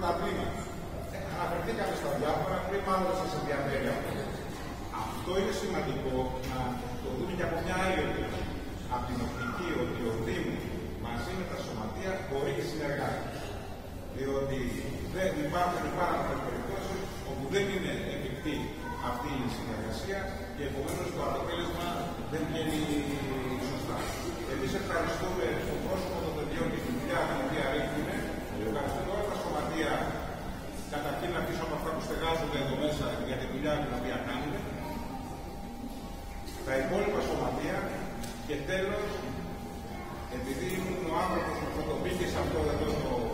τα τμήματα. Αναφερθήκαμε στα διάφορα, πριν μάλλον σας ενδιαφέρει αυτό. Αυτό είναι σημαντικό να το δούμε και από μια άλλη οπτική. Από την οπτική ότι ο Δήμος μαζί με τα σωματεία μπορεί και συνεργάζει. Διότι δεν υπάρχουν πάρα πολλές περιπτώσεις όπου δεν είναι εφικτή αυτή η συνεργασία και επομένως το αποτέλεσμα δεν βγαίνει σωστά. Εμείς ευχαριστούμε το πρόσωπο των παιδιών και τη δουλειά την οποία ρίχνουν. Ευχαριστούμε όλα τα σωματεία, καταρχήν να αφήσω από αυτά που στεγάζονται εδώ μέσα για τη δουλειά την οποία κάνουν. Τα υπόλοιπα σωματεία και τέλος, επειδή ήμουν ο άνθρωπος που το μπήκε σε αυτό εδώ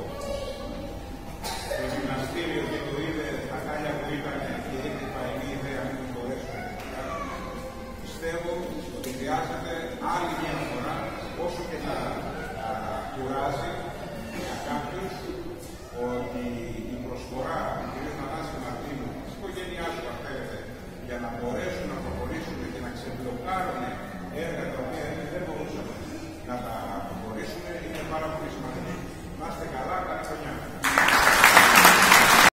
το γυμναστήριο και το είδε τα χάλια που ήταν και είχε φαϊνή ιδέα μην μπορέσουν να κάνουν, πιστεύω ότι χρειάζεται άλλη μια φορά, όσο και να κουράζει για κάποιους, ότι η προσφορά του κ. Θανάση Μαρτίνου, της οικογένειάς του, αν θέλετε, για να μπορέσουν να προχωρήσουν και να ξεμπλοκάρουν έργα τα οποία δεν μπορούσαν να τα